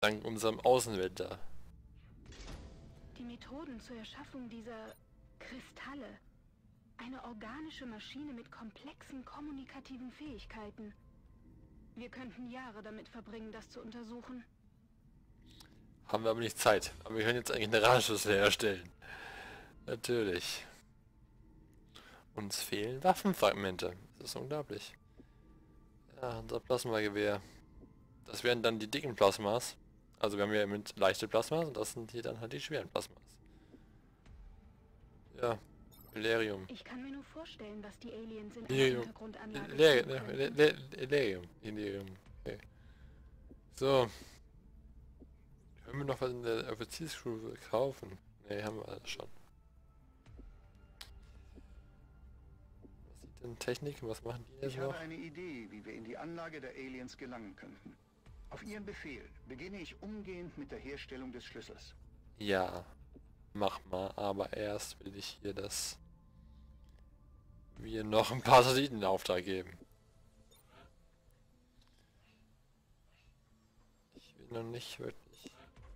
Dank unserem Außenwelt da. Die Methoden zur Erschaffung dieser Kristalle. Eine organische Maschine mit komplexen kommunikativen Fähigkeiten. Wir könnten Jahre damit verbringen, das zu untersuchen. Haben wir aber nicht Zeit. Aber wir können jetzt eigentlich eine Radschüssel herstellen. Natürlich. Uns fehlen Waffenfragmente. Das ist unglaublich. Ja, unser Plasmagewehr. Das wären dann die dicken Plasmas. Also wir haben ja mit leichte Plasmas und das sind hier dann halt die schweren Plasmas. Ja, Valerium. Ich kann mir nur vorstellen, was die Aliens in einer Illyrium. Untergrundanlage tun könnten. Illyrium. Okay. So. Können wir noch was in der Offiziersschule kaufen? Ne, haben wir alles schon. Was sieht denn Technik? Was machen die jetzt Ich noch? habe eine Idee, wie wir in die Anlage der Aliens gelangen könnten. Auf Ihren Befehl beginne ich umgehend mit der Herstellung des Schlüssels. Ja, mach mal, aber erst will ich hier das... wir noch ein paar Satelliten in Auftrag geben. Ich will noch nicht wirklich...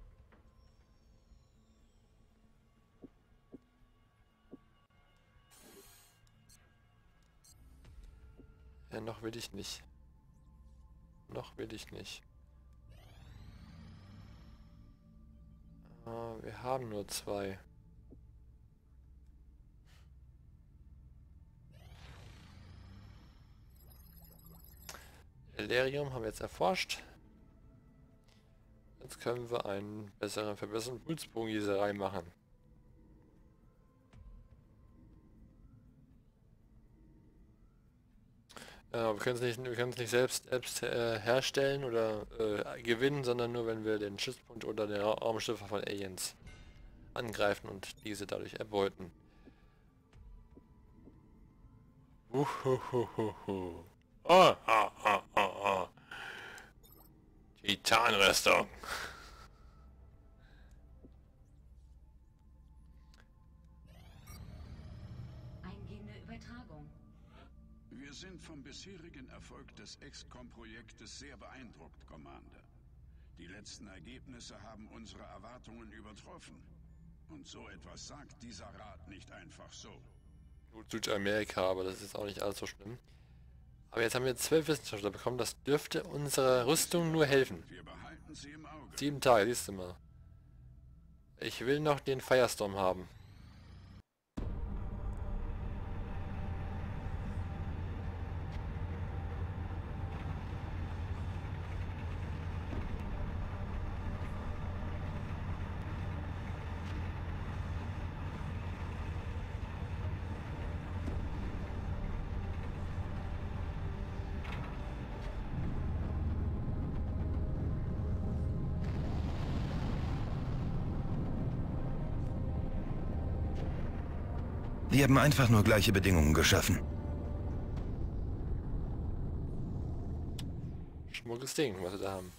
Ja, noch will ich nicht. Noch will ich nicht. Ah, wir haben nur 2. Elerium haben wir jetzt erforscht. Jetzt können wir einen verbesserten Pulsbogengießerei machen. Wir können es nicht selbst herstellen oder gewinnen, sondern nur wenn wir den Stützpunkt oder den Raumschiffe von Aliens angreifen und diese dadurch erbeuten. Uhuhuhuhu. Oh, oh, oh, oh, oh. Titanrüstung. Eingehende Übertragung. Wir sind vom bisherigen Erfolg des XCOM-Projektes sehr beeindruckt, Commander. Die letzten Ergebnisse haben unsere Erwartungen übertroffen. Und so etwas sagt dieser Rat nicht einfach so. Gut, Südamerika, aber das ist auch nicht allzu schlimm. Aber jetzt haben wir 12 Wissenschaftler bekommen, das dürfte unserer Rüstung nur helfen. Wir behalten sie im Auge. 7 Tage, siehst du mal. Ich will noch den Firestorm haben. Wir haben einfach nur gleiche Bedingungen geschaffen. Schmuckes Ding, was wir da haben.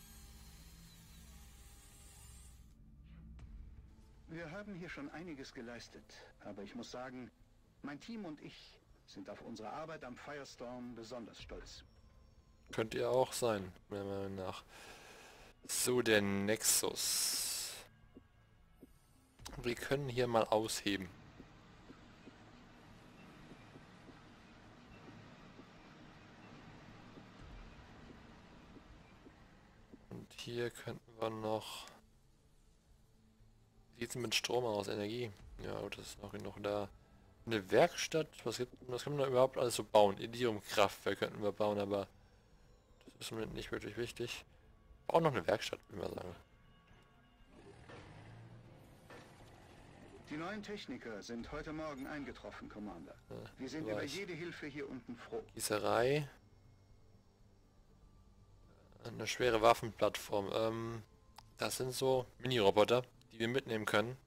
Wir haben hier schon einiges geleistet, aber ich muss sagen, mein Team und ich sind auf unsere Arbeit am Firestorm besonders stolz. Könnt ihr auch sein, meiner Meinung nach. So, der Nexus. Wir können hier mal ausheben. Und hier könnten wir noch... Wie sieht es mit Strom aus? Energie? Ja, gut, das ist noch genug da. Eine Werkstatt? Was kann man da überhaupt alles so bauen? Iridium-Kraftwerk könnten wir bauen, aber das ist mir nicht wirklich wichtig. Auch noch eine Werkstatt, würde ich mal sagen. Die neuen Techniker sind heute Morgen eingetroffen, Commander. Ja, Wir sind über jede Hilfe hier unten froh. Gießerei. Eine schwere Waffenplattform. Das sind so Mini-Roboter, die wir mitnehmen können.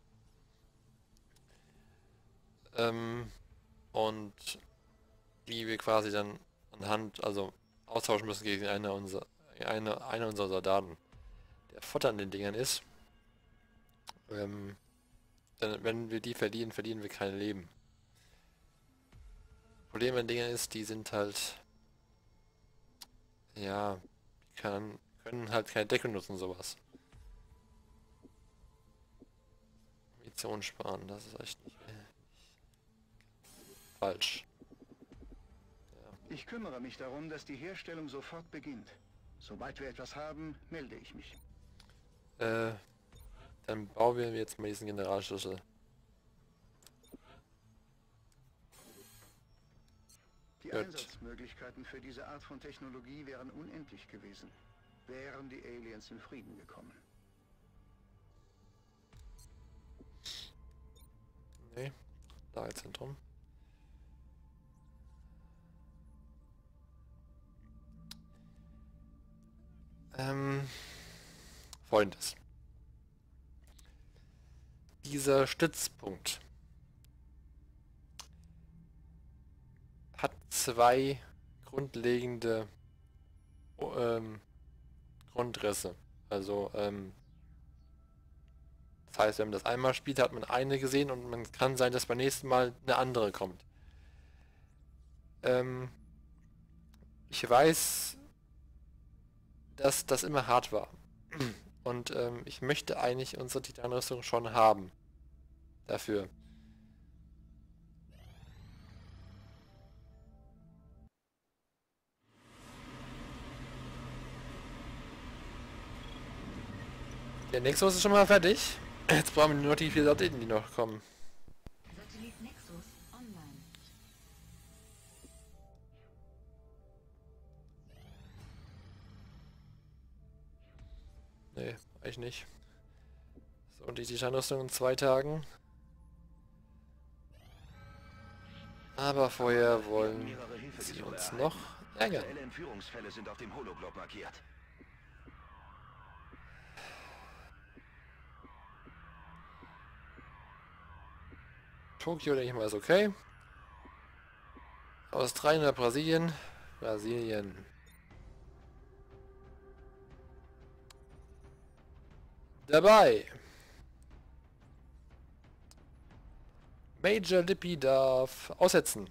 Und die wir quasi dann anhand, also austauschen müssen gegen einer unserer Soldaten. Der Vorteil an den Dingern ist, denn wenn wir die verlieren, verlieren wir kein Leben. Problem an den Dingern ist, die sind halt, ja, die können halt keine Deckung nutzen, sowas. Munition sparen, das ist echt nicht falsch. Ich kümmere mich darum, dass die Herstellung sofort beginnt. Sobald wir etwas haben, melde ich mich. Dann bauen wir jetzt mal diesen Generalschlüssel. Die Gut. Einsatzmöglichkeiten für diese Art von Technologie wären unendlich gewesen. Wären die Aliens in Frieden gekommen. Nee, Lagezentrum. Folgendes. Dieser Stützpunkt hat zwei grundlegende Grundrisse. Also, das heißt, wenn man das einmal spielt, hat man eine gesehen und man kann sein, dass beim nächsten Mal eine andere kommt. Ich weiß, dass das immer hart war. Und ich möchte eigentlich unsere Titanrüstung schon haben. Dafür. Der Nexus ist schon mal fertig. Jetzt brauchen wir nur noch die 4 Satelliten, die noch kommen. Satellit Nexus online. Nee, eigentlich nicht. So, und die Titanrüstung in 2 Tagen. Aber vorher wollen sie uns noch ärgern. Aktuelle Entführungsfälle sind auf dem Hologlob markiert. Tokio, denke ich mal, ist okay. Australien oder Brasilien? Brasilien. Dabei. Major Lippy darf aussetzen.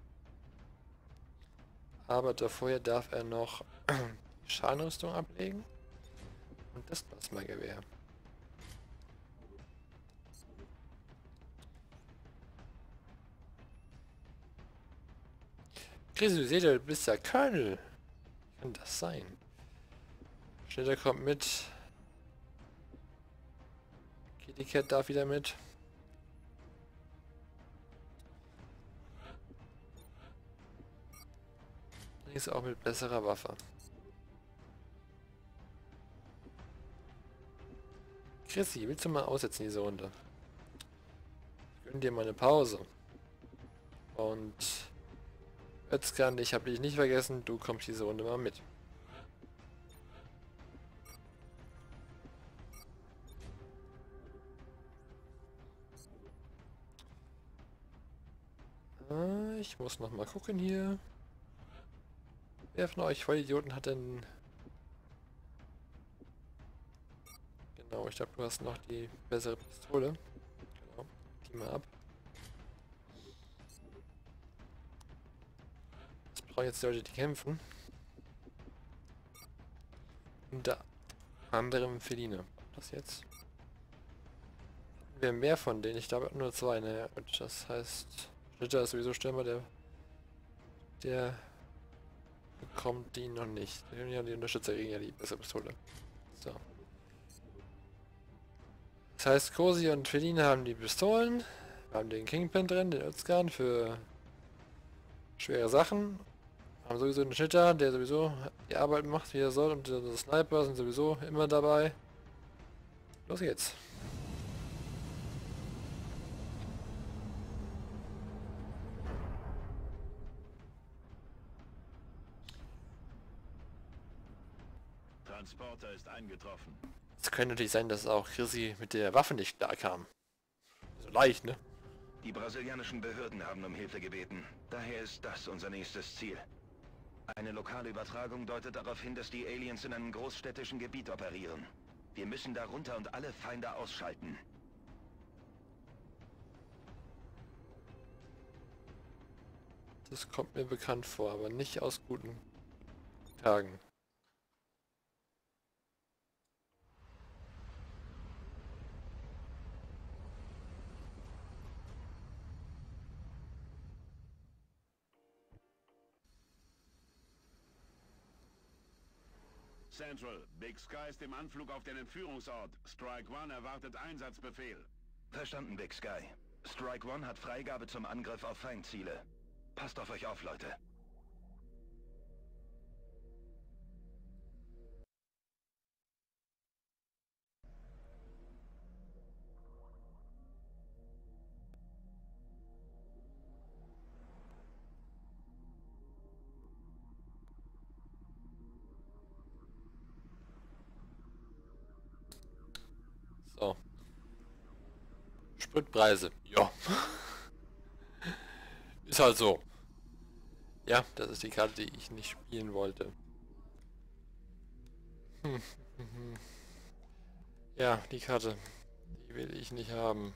Aber vorher darf er noch Schadenrüstung ablegen. Und das Plasmagewehr. Chris, du seht ja, du bist ja Colonel. Wie kann das sein? Schnitter kommt mit. Kitty Cat darf wieder mit. Ist auch mit besserer Waffe. Chrissy, willst du mal aussetzen diese Runde? Ich gönn dir mal eine Pause. Und Özkan, ich habe dich nicht vergessen, du kommst diese Runde mal mit. Ich muss noch mal gucken hier. Wer von euch Vollidioten hat denn... Genau, ich glaube, du hast noch die bessere Pistole. Genau, die mal ab. Das brauchen jetzt die Leute, die kämpfen. Unter anderem Feline. Das jetzt. Wir haben mehr von denen, ich glaube nur 2, ne? Und das heißt, Schnitter ist sowieso Stürmer, der bekommt die noch nicht. Ja, die Unterstützer kriegen ja die bessere Pistole. So. Das heißt, Cosi und Feline haben die Pistolen. Wir haben den Kingpin drin, den Özkan für schwere Sachen. Haben sowieso den Schnitter, der sowieso die Arbeit macht, wie er soll. Und die Sniper sind sowieso immer dabei. Los geht's. Transporter ist eingetroffen. Es könnte natürlich sein, dass auch Chrissy mit der Waffe nicht klar kam. So leicht, ne? Die brasilianischen Behörden haben um Hilfe gebeten. Daher ist das unser nächstes Ziel. Eine lokale Übertragung deutet darauf hin, dass die Aliens in einem großstädtischen Gebiet operieren. Wir müssen da runter und alle Feinde ausschalten. Das kommt mir bekannt vor, aber nicht aus guten Tagen. Central, Big Sky ist im Anflug auf den Entführungsort. Strike One erwartet Einsatzbefehl. Verstanden, Big Sky. Strike One hat Freigabe zum Angriff auf Feindziele. Passt auf euch auf, Leute. So. Spritpreise. Ja. Ist halt so. Ja, das ist die Karte, die ich nicht spielen wollte. Ja, die Karte. Die will ich nicht haben.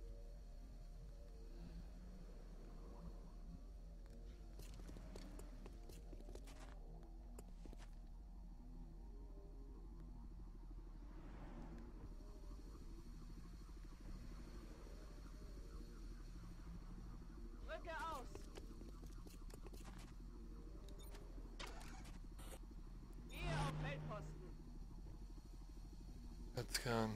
Jetzt kann.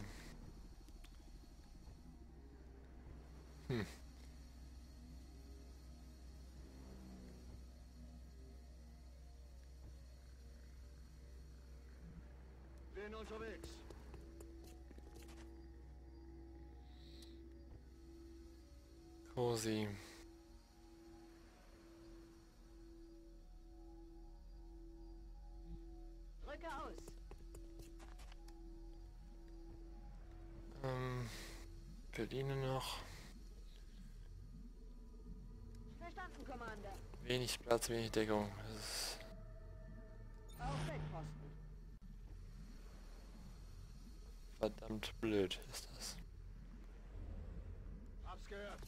Bin unterwegs. Cozy. Drücke aus. Berlin noch. Verstanden, Commander. Wenig Platz, wenig Deckung. Das ist Auf Feldposten. verdammt blöd, ist das. Hab's gehört.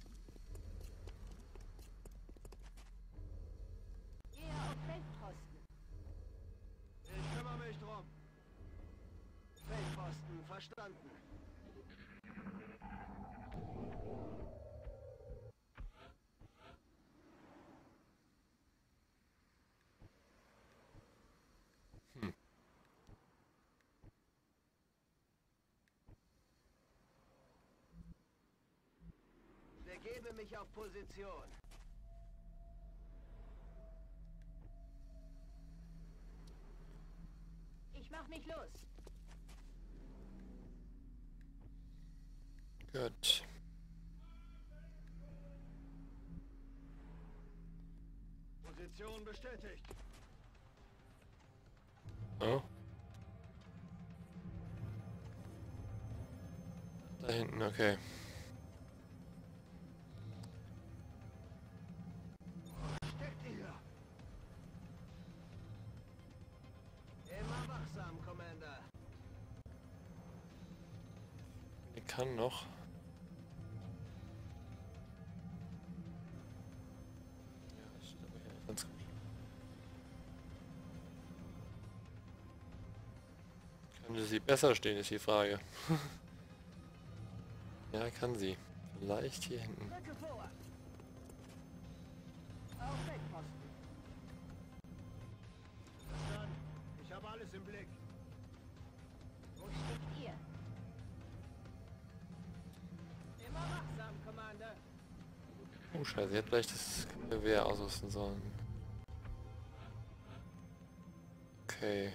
Gehe auf Feldposten. Ich kümmere mich drum. Feldposten, verstanden. Begebe mich auf Position. Ich mach mich los. Gut. Position bestätigt. Oh. Da hinten, okay. Steckt ihr? Immer wachsam, Commander. Der kann noch. Ja, das steht aber hier ganz gut. Könnte sie besser stehen, ist die Frage. Ja, kann sie. Vielleicht hier hinten. Drücke vor. Auf Feldposten. Verstanden. Ich habe alles im Blick. Wo steckt ihr? Immer wachsam, Commander. Oh Scheiße, sie hätte vielleicht das Gewehr ausrüsten sollen. Okay.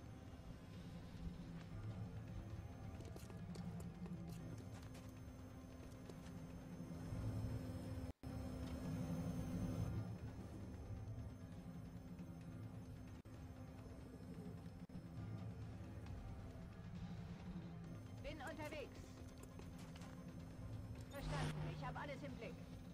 Bin unterwegs. Verstanden. Ich habe alles im Blick.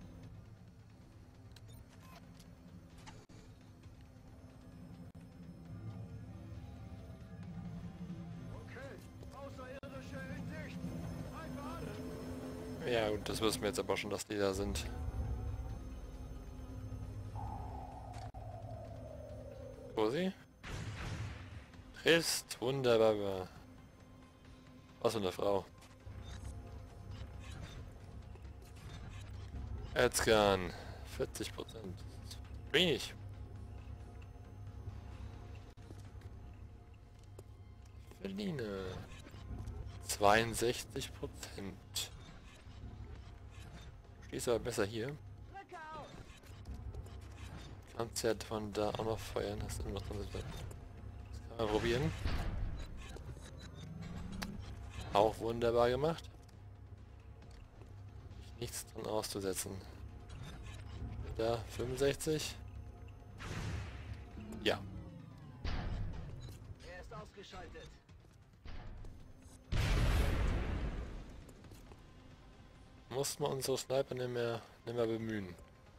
Okay. Außerirdische in Sicht. Einfach an. Ja gut, das wissen wir jetzt aber schon, dass die da sind. Wo sie? Ist wunderbar. Was für eine Frau. Erzgan. 40%. Wenig. Berline. 62%. Stehst aber besser hier. Kannst ja von da auch noch feuern. Hast du immer noch dran. Das kann man probieren. Auch wunderbar gemacht. Nichts dran auszusetzen. Da 65. Ja. Er ist ausgeschaltet. Muss man unsere Sniper nicht mehr bemühen.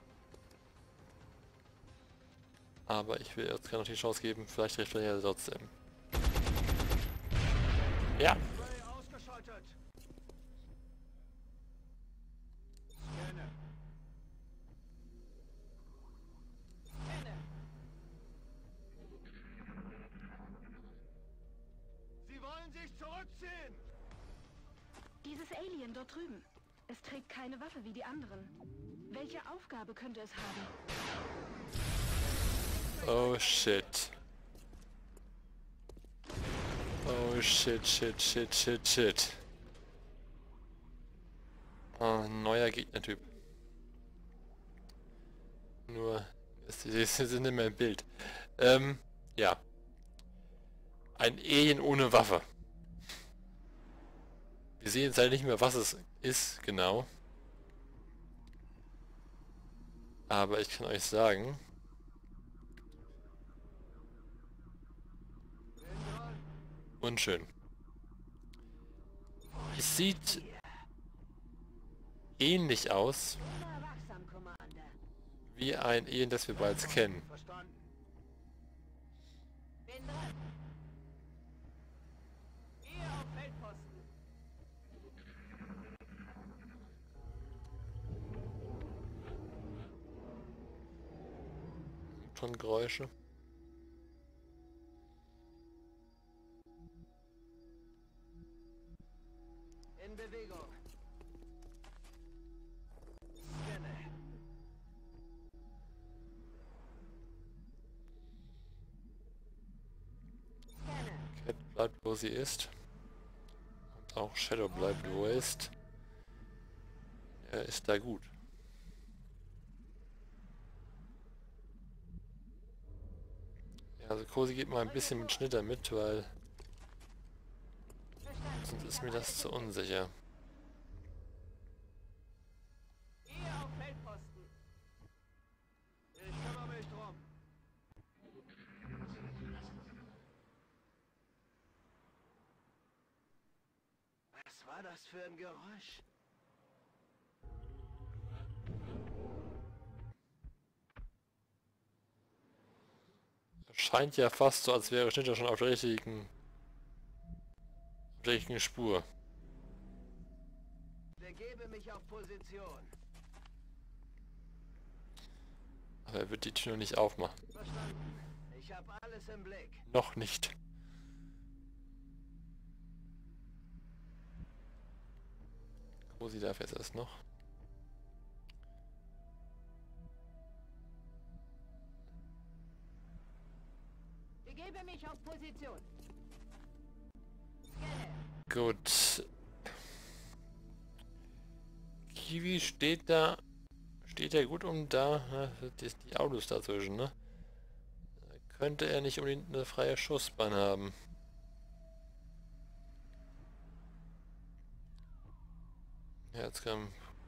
Aber ich will jetzt gerne noch die Chance geben, vielleicht trifft er ja trotzdem. Ja. Ray ausgeschaltet. Scanne. Scanne. Sie wollen sich zurückziehen. Dieses Alien dort drüben. Es trägt keine Waffe wie die anderen. Welche Aufgabe könnte es haben? Oh shit. Oh shit, shit, shit, shit, shit. Oh, neuer Gegnertyp. Nur, sie sind nicht mehr im Bild. Ja. Ein Alien ohne Waffe. Wir sehen jetzt halt nicht mehr, was es ist, genau. Aber ich kann euch sagen... Unschön. Es sieht ähnlich aus wie ein Alien, das wir bereits kennen. Verstanden. Bin dran. Gehe auf Feldposten. Schon Geräusche. In Bewegung. Scanne. Cat bleibt, wo sie ist. Und auch Shadow bleibt, wo er ist. Er ist da gut. Ja, also Cosi geht mal ein bisschen mit Schnitter mit, weil sonst ist mir das zu unsicher. Gehe auf Feldposten. Ich kümmere mich drum. Was war das für ein Geräusch? Scheint ja fast so, als wäre Schnitter schon auf der richtigen Spur. Begebe mich auf Position. Aber er wird die Tür noch nicht aufmachen. Verstanden. Ich habe alles im Blick. Noch nicht. Cosi darf jetzt erst noch. Begebe mich auf Position. Gut. Kiwi steht da. Steht er gut da? Die Autos dazwischen, ne? Da könnte er nicht unbedingt eine freie Schussbahn haben. Ja, jetzt kam.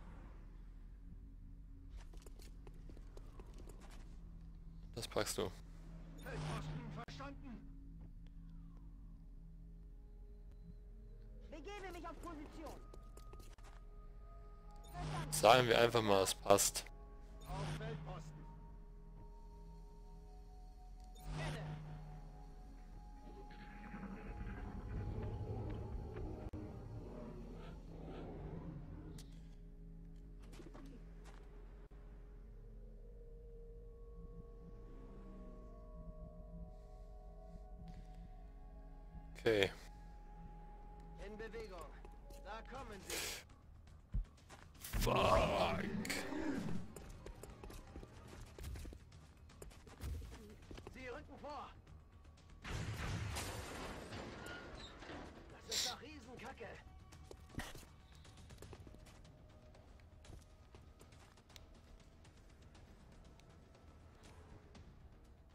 Das packst du. Feldposten verstanden. Begebe mich auf Position. Sagen wir einfach mal, es passt. Auf Feldposten. Scanne. Okay. In Bewegung. Da kommen sie. Fuck. Sie rücken vor.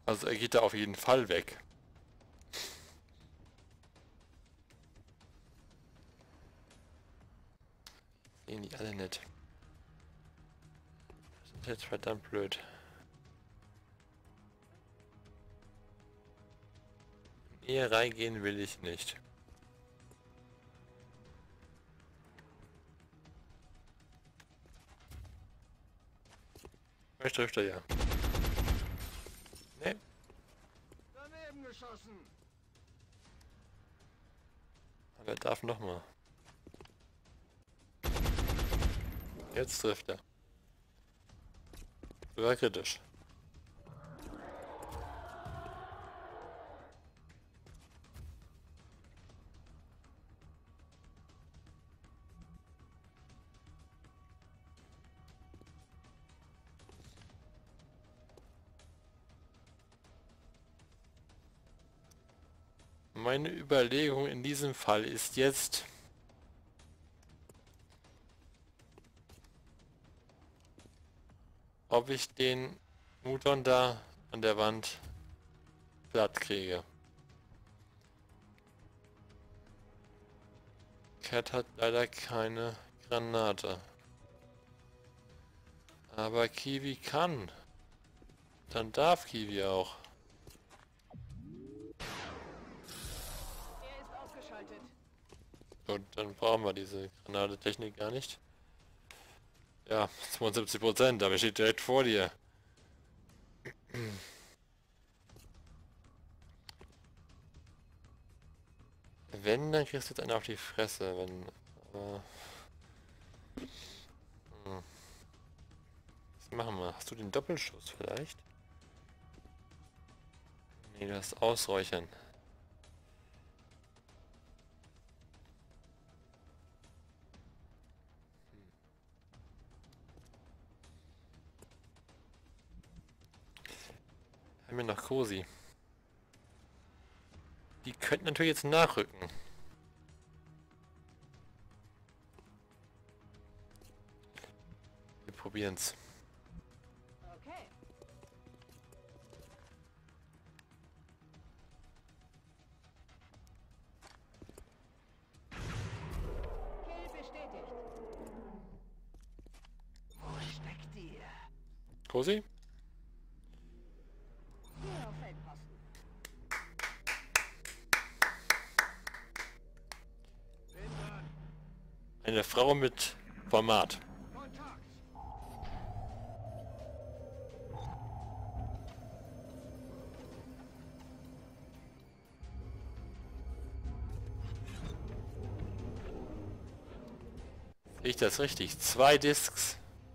Also er geht da auf jeden Fall weg. Sehen die alle nicht. Das ist jetzt verdammt blöd. In Ehe reingehen will ich nicht. Vielleicht trifft er ja. Nee. Daneben geschossen. Aber er darf nochmal. Jetzt trifft er. Sogar kritisch. Meine Überlegung in diesem Fall ist jetzt, ob ich den Muton da an der Wand platt kriege. Cat hat leider keine Granate. Aber Kiwi kann. Dann darf Kiwi auch. Er ist ausgeschaltet. Gut, dann brauchen wir diese Granatentechnik gar nicht. Ja, 72%, aber steht direkt vor dir. Wenn, dann kriegst du jetzt einen auf die Fresse, wenn... Was machen wir? Hast du den Doppelschuss vielleicht? Nee, du hast Ausräuchern. Haben wir noch Cosi. Die könnten natürlich jetzt nachrücken. Wir probieren's. Okay. Kill bestätigt. Wo steckt ihr? Cosi? Hier auf Feldposten. Bin dran. Eine Frau mit Format. Kontakt. Sehe ich das richtig? 2 Discs.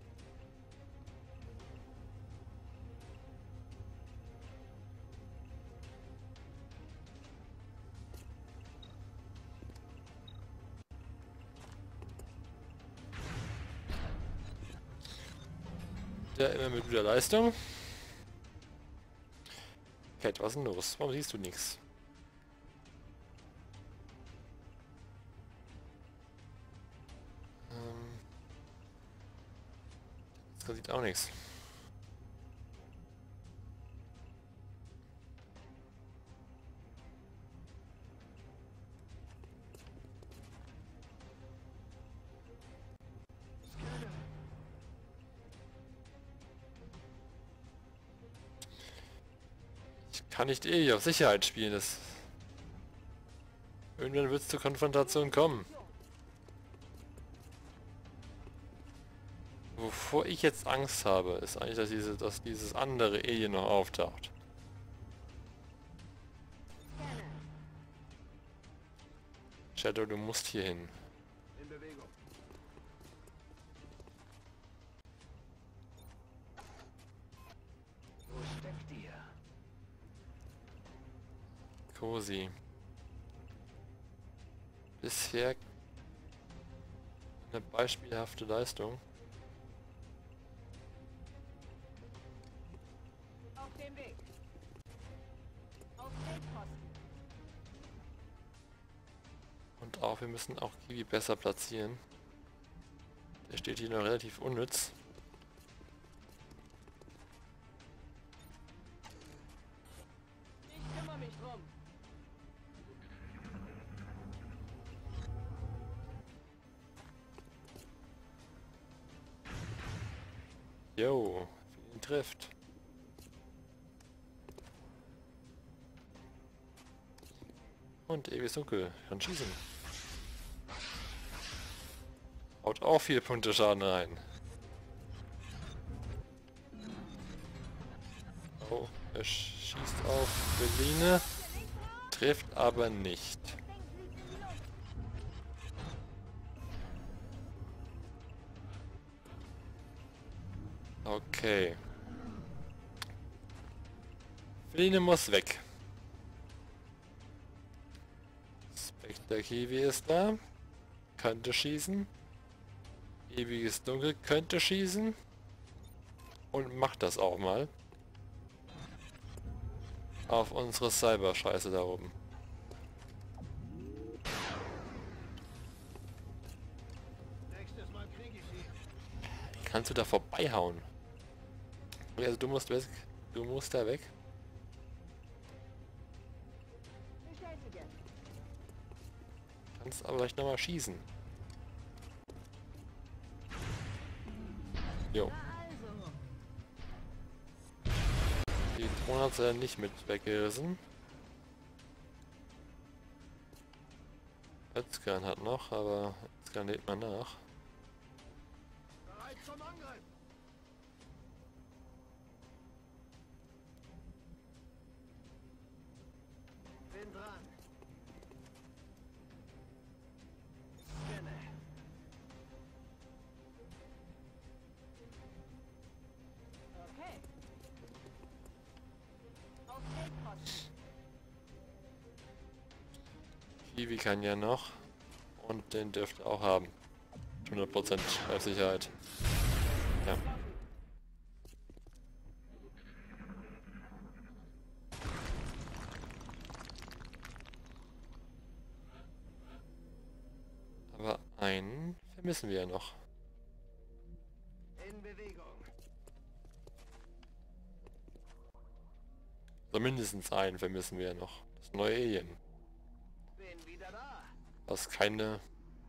Ja, immer mit guter Leistung. Cat, was ist denn los? Warum siehst du nichts? Das sieht auch nichts. Ich kann nicht ewig auf Sicherheit spielen. Das irgendwann wird es zur Konfrontation kommen. Wovor ich jetzt Angst habe, ist eigentlich, dass dieses andere Alien noch auftaucht. Shadow, du musst hier hin. In Bewegung. Wo steckt ihr? Cosi. Bisher eine beispielhafte Leistung. Auf dem Weg. Auf Feldposten. Und auch, wir müssen auch Kiwi besser platzieren. Der steht hier noch relativ unnütz. Jo, ihn trifft. Und ewig dunkel. Kann schießen. Haut auch 4 Punkte Schaden rein. Oh, er schießt auf Berline. Trifft aber nicht. Okay. Berline muss weg. Spectre Kiwi ist da. Könnte schießen. Ewiges Dunkel könnte schießen. Und macht das auch mal. Auf unsere Cyber-Scheiße da oben. Nächstes Mal kriege ich sie. Kannst du da vorbeihauen? Also du musst weg. Du musst da weg. Bestätige. Kannst aber gleich nochmal schießen. Jo. Na also. Die Drohne hat sie ja nicht mit weggerissen. Özkan hat noch, aber Özkan lädt man nach. Bereit zum Angriff. Bin dran. Scanne. Okay. Auf Feldposten. Kiwi kann ja noch. Und den dürfte auch haben. 100% Sicherheit. Ja. Aber einen vermissen wir ja noch. In Bewegung. Also mindestens einen vermissen wir ja noch. Das neue Alien. Bin wieder da. Was keine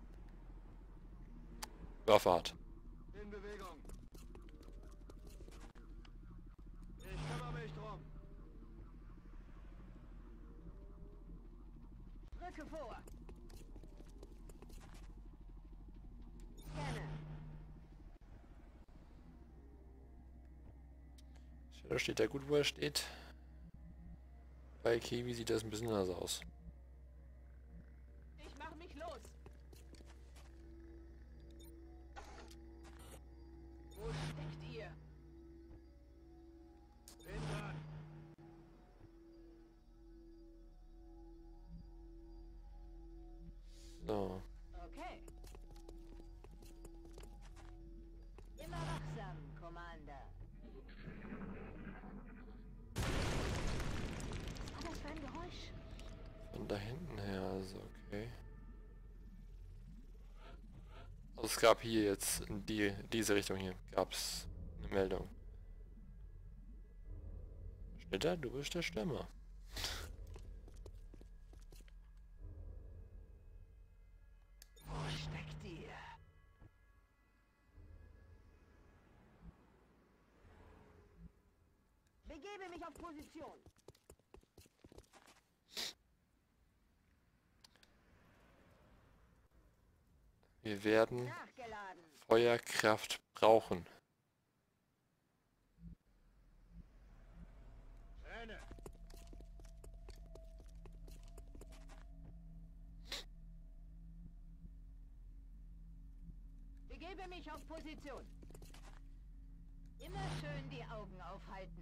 Waffe hat. In Bewegung. Ich kümmere mich drum. Rücke vor. Scanne. Da steht er gut, wo er steht. Bei Kiwi sieht das ein bisschen anders aus. Ich mache mich los. Wo steckt ihr? Bin dran. So. Okay. Immer wachsam, Commander. Was war das für ein Geräusch? Von da hinten her, also okay. Also es gab hier jetzt in diese Richtung hier, gab es eine Meldung. Schnitter, du bist der Stürmer. Wo steckt ihr? Begebe mich auf Position. Wir werden Nachgeladen. Feuerkraft brauchen. Renne. Begebe mich auf Position. Immer schön die Augen aufhalten.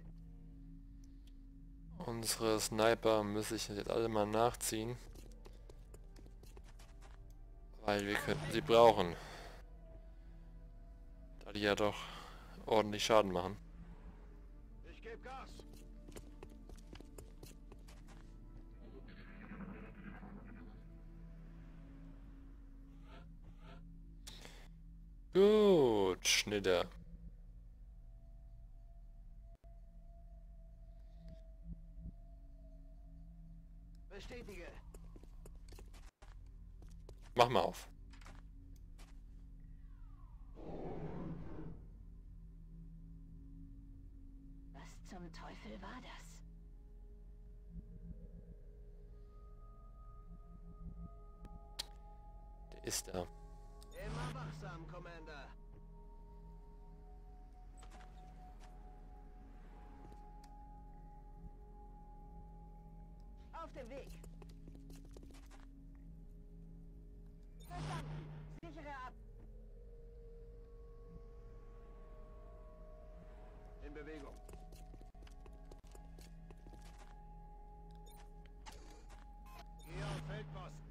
Unsere Sniper müssen sich jetzt alle mal nachziehen. Weil wir könnten sie brauchen. Da die ja doch ordentlich Schaden machen. Ich gebe Gas. Gut, Schnitter. Bestätige. Mach mal auf. Was zum Teufel war das? Der ist da. Immer wachsam, Commander. Auf dem Weg. Verstanden. Sichere ab. In Bewegung. Geh auf Feldposten.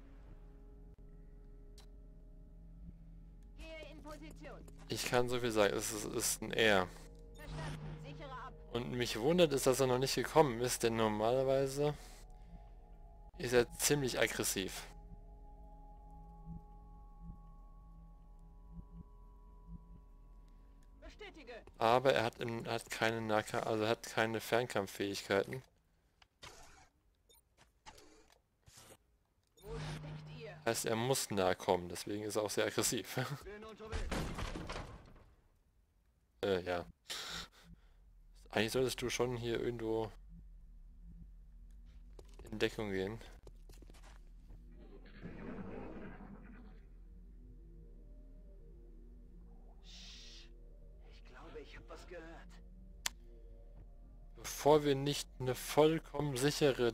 Gehe in Position. Ich kann so viel sagen, es ist ein Er. Verstanden. Sichere ab. Und mich wundert es, dass er noch nicht gekommen ist, denn normalerweise ist er ziemlich aggressiv. Bestätige. Aber er hat keine also hat keine Fernkampffähigkeiten. Wo steckt ihr? Heißt, er muss nahe kommen, deswegen ist er auch sehr aggressiv. Bin unterwegs. Ja. Eigentlich solltest du schon hier irgendwo in Deckung gehen. Ich glaube, ich habe was gehört. Bevor wir nicht eine vollkommen sichere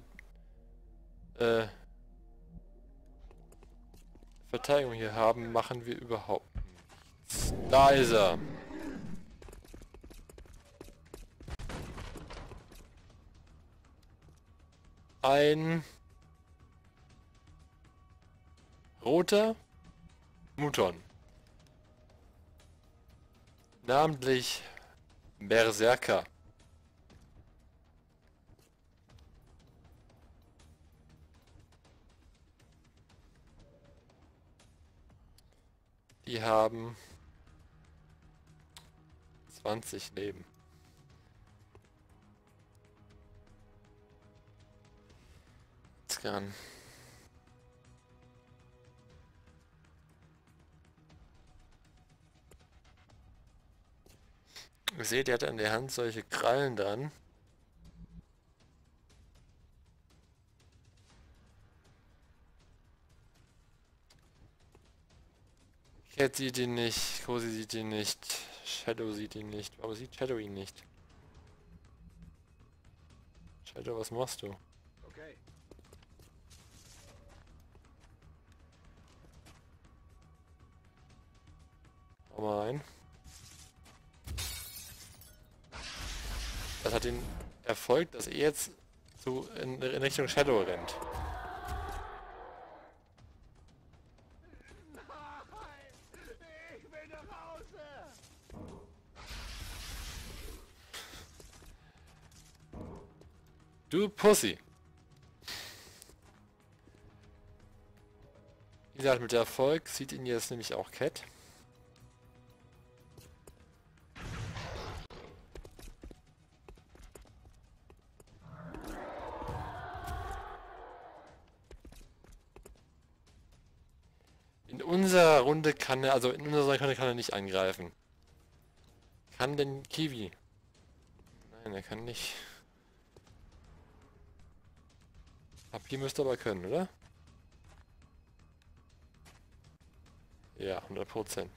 Verteidigung hier haben, machen wir überhaupt nichts. Da ist er! Ein roter Muton. Namentlich Berserker. Die haben 20 Leben. Scan. Ihr seht, er hat an der Hand solche Krallen dran. Cat sieht ihn nicht, Cozy sieht ihn nicht, Shadow sieht ihn nicht. Warum sieht Shadow ihn nicht? Shadow, was machst du? Okay. Hau mal rein. Das hat den Erfolg, dass er jetzt in Richtung Shadow rennt. Ich will nach Hause. Du Pussy! Wie gesagt, mit der Erfolg sieht ihn jetzt nämlich auch Cat. In unserer Runde kann er, also in unserer Runde kann er nicht angreifen. Kann denn Kiwi? Nein, er kann nicht. Papier müsste aber können, oder? Ja, 100%.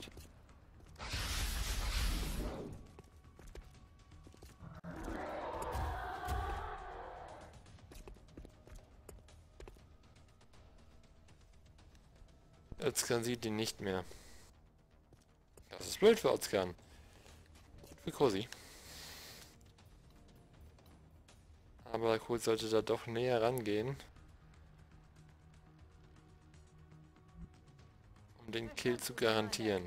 Özkan sieht ihn nicht mehr. Das ist blöd für Özkan. Für Cozy. Aber Cozy sollte da doch näher rangehen. Um den Kill zu garantieren.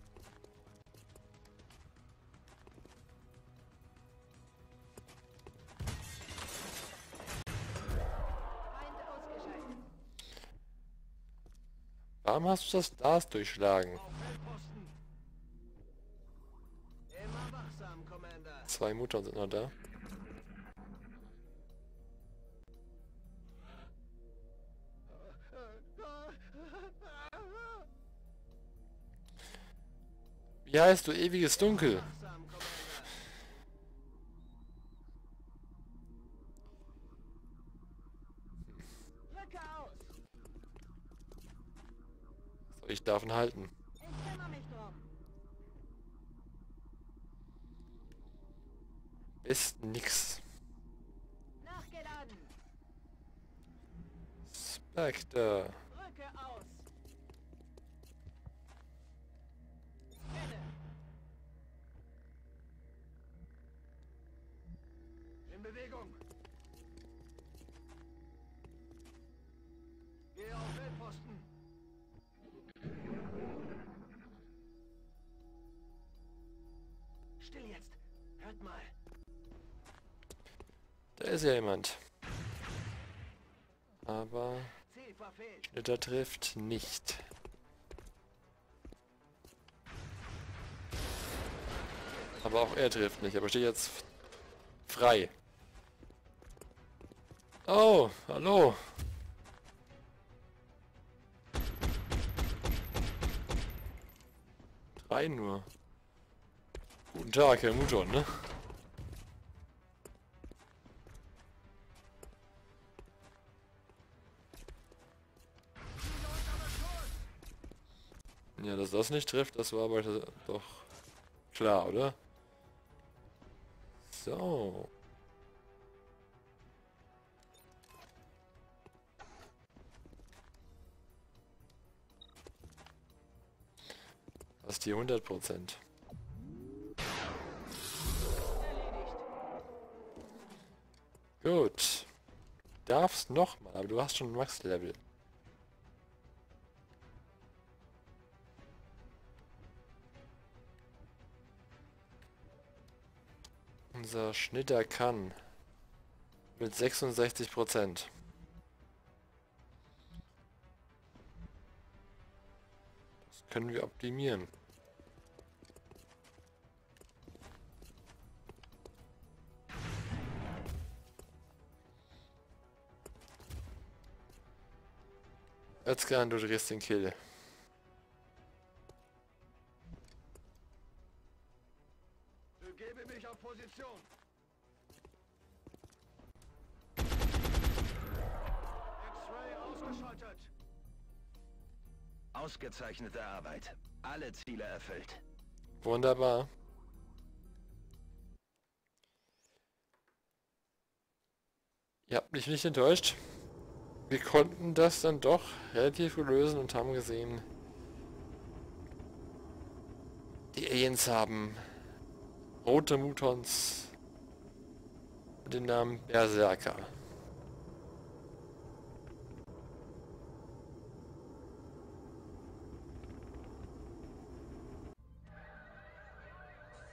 Feind ausgeschaltet. Warum hast du das Stars durchschlagen? Auf Feldposten. Immer wachsam, Commander. 2 Mutter sind noch da. Wie heißt du, ewiges Dunkel? Wachsam, Commander. soll ich davon halten? Ich kümmere mich drum. Ist nix. Nachgeladen. Spectre. Brücke aus. Scanne. In Bewegung. Gehe auf Feldposten. Still jetzt. Hört mal. Da ist ja jemand. Aber Ziel verfehlt. Schnitter trifft nicht. Aber auch er trifft nicht. Aber steht jetzt frei. Oh, hallo. Drei nur. Guten Tag, Herr Muton, ne? Ja, dass das nicht trifft, das war aber doch klar, oder? So. Das ist die 100%. Gut. Darfst nochmal, aber du hast schon Max-Level. Unser Schnitter kann mit 66%. Das können wir optimieren. Özkan, du drehst den Kill. Begebe mich auf Position. X-Ray ausgeschaltet. Ausgezeichnete Arbeit. Alle Ziele erfüllt. Wunderbar. Ihr habt mich nicht enttäuscht. Wir konnten das dann doch relativ gut lösen und haben gesehen, die Aliens haben rote Mutons mit dem Namen Berserker.